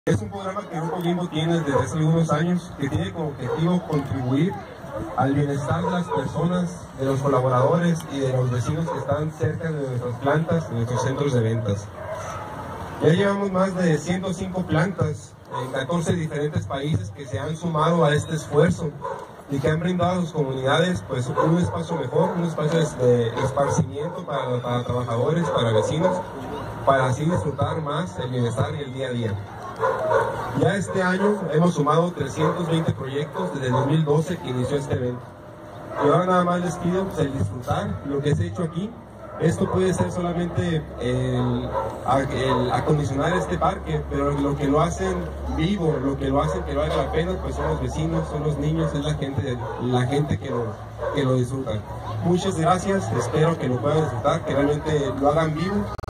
Es un programa que Grupo Bimbo tiene desde hace algunos años, que tiene como objetivo contribuir al bienestar de las personas, de los colaboradores y de los vecinos que están cerca de nuestras plantas, de nuestros centros de ventas. Ya llevamos más de 105 plantas en 14 diferentes países que se han sumado a este esfuerzo y que han brindado a sus comunidades pues, un espacio mejor, un espacio de esparcimiento para trabajadores, para vecinos, para así disfrutar más el bienestar y el día a día. Ya este año hemos sumado 320 proyectos desde el 2012 que inició este evento. Y ahora nada más les pido pues, el disfrutar lo que se ha hecho aquí. Esto puede ser solamente el acondicionar este parque, pero lo que lo hacen vivo, lo que lo hacen que valga la pena, pues son los vecinos, son los niños, es la gente que lo disfruta. Muchas gracias, espero que lo puedan disfrutar, que realmente lo hagan vivo.